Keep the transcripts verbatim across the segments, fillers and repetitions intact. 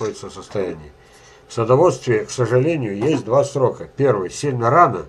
находится в состоянии. В садоводстве, к сожалению, есть два срока. Первый – сильно рано,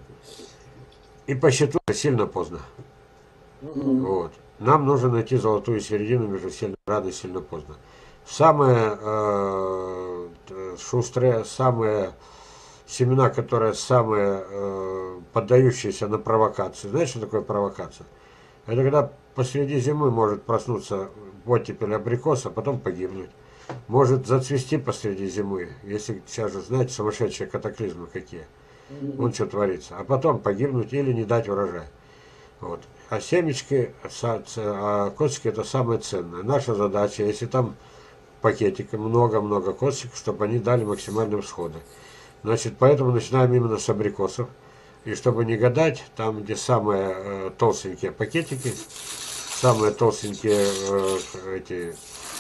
и по счету сильно поздно. Мгм. Вот. Нам нужно найти золотую середину между сильно рано и сильно поздно. Самое э, шустрое, самое семена, которые самые э, поддающиеся на провокации. Знаешь, что такое провокация? Это когда посреди зимы может проснуться оттепель абрикоса, а потом погибнуть. Может зацвести посреди зимы, если сейчас же знаете сумасшедшие катаклизмы какие. Вон Мгм. что творится. А потом погибнуть или не дать урожай. Вот. А семечки, а косточки это самое ценное. Наша задача, если там пакетик, много-много косточек, чтобы они дали максимальные всходы. Значит, поэтому начинаем именно с абрикосов. И чтобы не гадать, там, где самые э, толстенькие пакетики, самые толстенькие э, эти,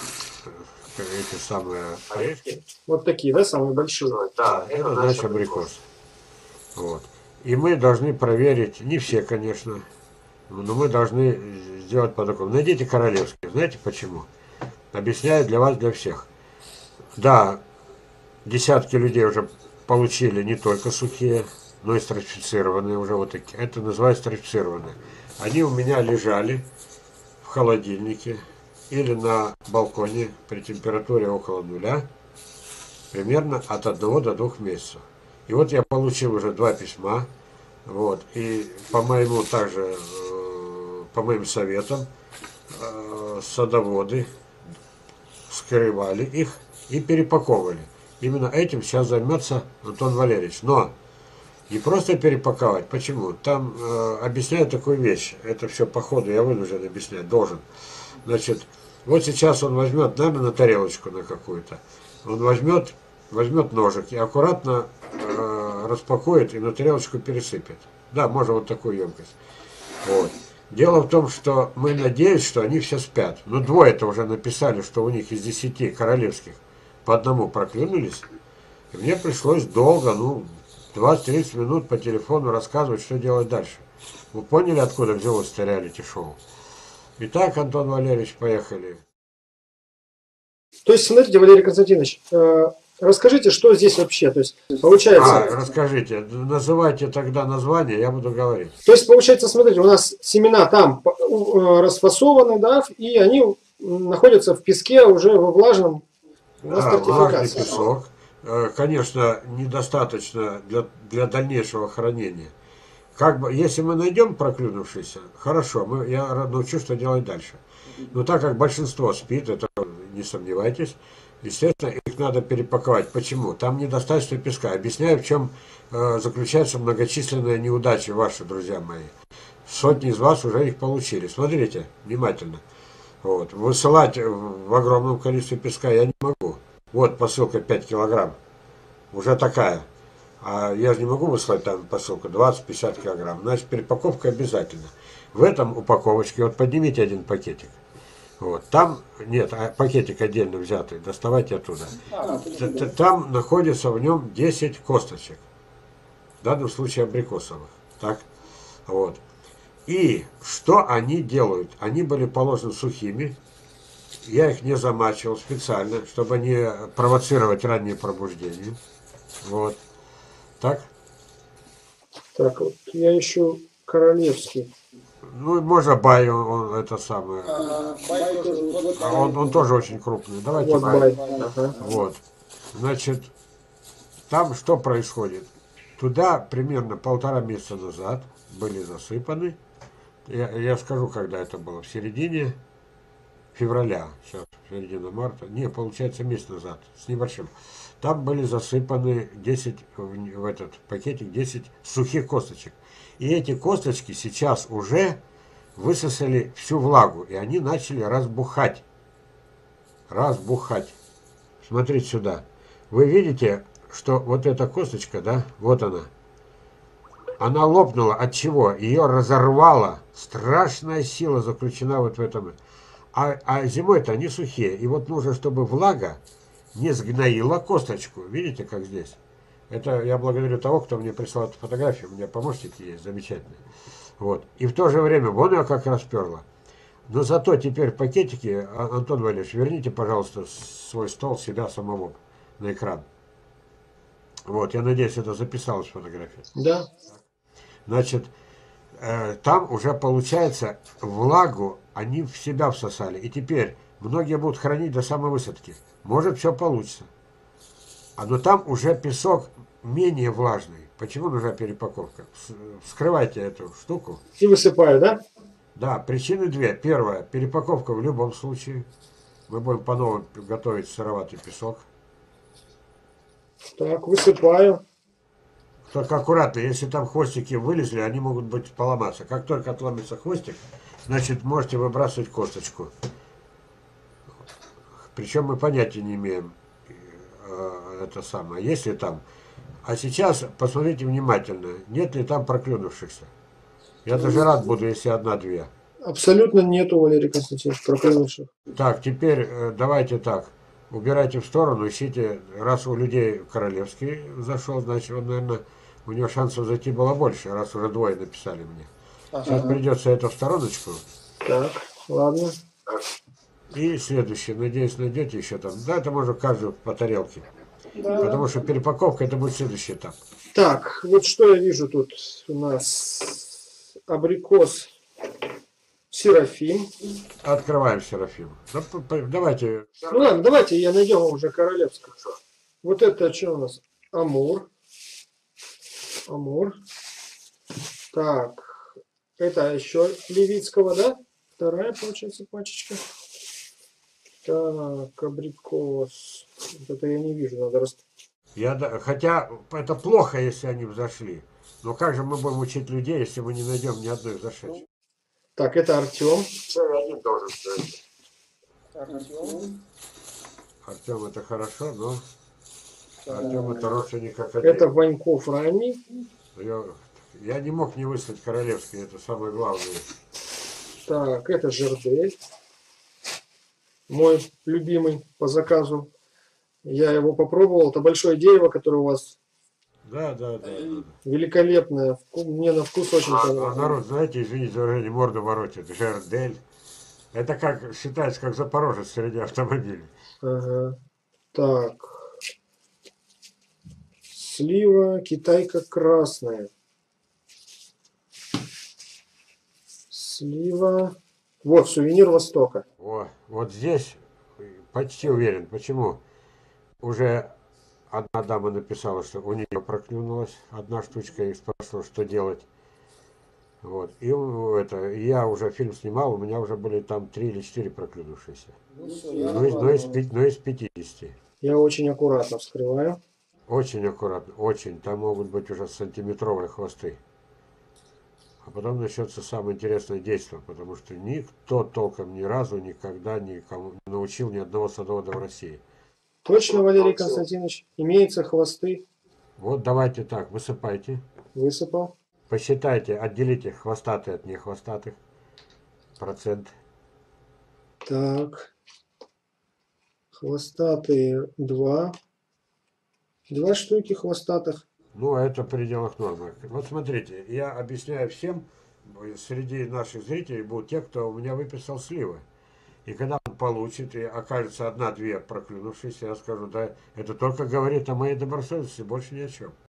э, эти самые орешки. Вот такие, да, самые большие? Да, это значит абрикос. Вот. И мы должны проверить, не все, конечно, но мы должны сделать по такому. Найдите королевские. Знаете почему? Объясняю для вас, для всех. Да, десятки людей уже получили не только сухие, но и стратифицированные уже вот такие. Это называется стратифицированные. Они у меня лежали в холодильнике или на балконе при температуре около нуля примерно от одного до двух месяцев. И вот я получил уже два письма, вот, и по моему также, э, по моим советам, э, садоводы скрывали их и перепаковывали. Именно этим сейчас займется Антон Валерьевич. Но не просто перепаковать. Почему? Там э, объясняют такую вещь. Это все по ходу я вынужден объяснять, должен. Значит, вот сейчас он возьмет, наверное, на тарелочку на какую-то. Он возьмет, возьмет ножик и аккуратно э, распакует и на тарелочку пересыпет. Да, можно вот такую емкость. Вот. Дело в том, что мы надеемся, что они все спят. Но двое-то уже написали, что у них из десяти королевских по одному проклюнулись. И мне пришлось долго, ну, двадцать-тридцать минут по телефону рассказывать, что делать дальше. Вы поняли, откуда взялось-то реалити-шоу? Итак, Антон Валерьевич, поехали. То есть, смотрите, Валерий Константинович, э, расскажите, что здесь вообще, то есть, получается... А, расскажите, называйте тогда название, я буду говорить. То есть, получается, смотрите, у нас семена там э, расфасованы, да, и они находятся в песке уже во влажном, на Да, влажный стратификации. песок. Э, Конечно, недостаточно для, для дальнейшего хранения. Как бы, если мы найдем проклюнувшийся, хорошо, мы, я научу, что делать дальше. Но так как большинство спит, это не сомневайтесь, естественно, их надо перепаковать. Почему? Там недостаточно песка. Объясняю, в чем э, заключается многочисленная неудача ваши, друзья мои. Сотни из вас уже их получили. Смотрите внимательно. Вот. Высылать в огромном количестве песка я не могу. Вот посылка пять килограмм. Уже такая. А я же не могу выслать там посылку двадцать-пятьдесят килограмм. Значит, перепаковка обязательно. В этом упаковочке, вот поднимите один пакетик. Вот. Там, нет, а пакетик отдельно взятый, доставайте оттуда. Там находится в нем десять косточек. В данном случае абрикосовых. Так? Вот. И что они делают? Они были положены сухими. Я их не замачивал специально, чтобы не провоцировать раннее пробуждение. Вот. Так? Так, вот я ищу королевский. Ну, можно бай, он, он это самое. А, бай тоже, вот, А он, он тоже очень крупный. Давайте вот бай. бай. Ага. Вот. Значит, там что происходит? Туда примерно полтора месяца назад были засыпаны. Я, я скажу, когда это было. В середине февраля. Сейчас, середина марта. Не, получается, месяц назад. С небольшим. Там были засыпаны десять, в, в этот пакетик десять сухих косточек. И эти косточки сейчас уже высосали всю влагу. И они начали разбухать. Разбухать. Смотрите сюда. Вы видите, что вот эта косточка, да, вот она. Она лопнула. От чего? Ее разорвало. Страшная сила заключена вот в этом. А, а зимой-то они сухие. И вот нужно, чтобы влага не сгноила косточку. Видите, как здесь? Это я благодарю того, кто мне прислал эту фотографию. У меня помощники есть замечательные. Вот. И в то же время, вон ее как расперла. Но зато теперь пакетики, Антон Валерьевич, верните, пожалуйста, свой стол себя самого. на экран. Вот, я надеюсь, это записалась фотография. Да. Значит, э, там уже получается влагу они в себя всосали. И теперь многие будут хранить до самой высадки. Может, все получится. А но там уже песок менее влажный. Почему нужна перепаковка? Вскрывайте эту штуку. И высыпаю, да? Да, причины две. Первая, перепаковка в любом случае. Мы будем по-новому готовить сыроватый песок. Так, высыпаю. Только аккуратно, если там хвостики вылезли, они могут быть поломаться. Как только отломится хвостик, значит можете выбрасывать косточку. Причем мы понятия не имеем, э, это самое, есть ли там. А сейчас посмотрите внимательно, нет ли там проклюнувшихся. Я даже рад буду, если одна-две. Абсолютно нету, Валерий Константинович, проклюнувших. Так, теперь э, давайте так. Убирайте в сторону, ищите, раз у людей Королевский зашел, значит, он, наверное, у него шансов зайти было больше, раз уже двое написали мне. Сейчас Ага. придется это в стороночку. Так, ладно. И следующее, надеюсь, найдете еще там. Да, это можно каждую по тарелке. Да. Потому что перепаковка это будет следующий этап. Так, вот что я вижу тут у нас. Абрикос Серафим. Открываем Серафим. Да, п- п- давайте. Ну ладно, давайте я найдем уже королевского. Вот это что у нас? Амур. Амур. Так, это еще Левицкого, да? Вторая, получается, пачечка. Так, абрикос. Вот это я не вижу, надо рас... Я, да- хотя это плохо, если они взошли. Но как же мы будем учить людей, если мы не найдем ни одной взошедшей? Так, это Артем. Один должен стоять. Артем. Артем это хорошо, но Артем это родственник как Это один. Ваньков ранний. Я, я не мог не выслать Королевский, это самое главное. Так, это Жердель. Мой любимый по заказу. Я его попробовал. Это большое дерево, которое у вас Да, да, да. да. великолепное. Вку- Мне на вкус очень А, а понравилось. народ, знаете, извините за выражение, морду воротит. Жердель. Это как считается, как Запорожец среди автомобилей. Ага. Так. Слива китайка красная. Слива. Вот, сувенир Востока. О, вот здесь почти уверен. Почему? Уже одна дама написала, что у нее проклюнулась одна штучка и спрашивала, что делать. Вот. И у- это, и я уже фильм снимал, у меня уже были там три или четыре проклюнувшиеся. Ну, всё, Но из, но из, пи- но из пятидесяти. Я очень аккуратно вскрываю. Очень аккуратно, очень. Там могут быть уже сантиметровые хвосты. А потом начнется самое интересное действие, потому что никто толком ни разу никогда никому не научил ни одного садовода в России. Точно, Валерий Константинович, имеются хвосты. Вот давайте так, высыпайте. Высыпал. Посчитайте, отделите хвостатые от нехвостатых. Процент. Так. Хвостатые два. Два штуки хвостатых. Ну, это в пределах нормы. Вот смотрите, я объясняю всем, среди наших зрителей будут те, кто у меня выписал сливы. И когда он получит, и окажется одна-две проклюнувшиеся, я скажу, да, это только говорит о моей добросовестности, больше ни о чем.